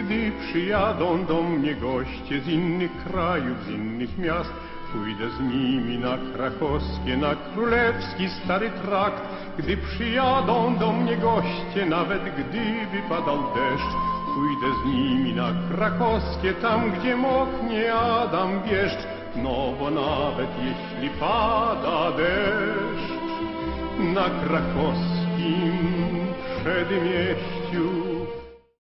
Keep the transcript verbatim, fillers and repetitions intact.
Gdy przyjadą do mnie goście z innych krajów, z innych miast, pójdę z nimi na krakowskie, na królewski stary trakt. Gdy przyjadą do mnie goście, nawet gdyby padał deszcz, pójdę z nimi na krakowskie, tam gdzie moknie Adam wieszcz. No bo nawet jeśli pada deszcz, na krakowskim przedmieściu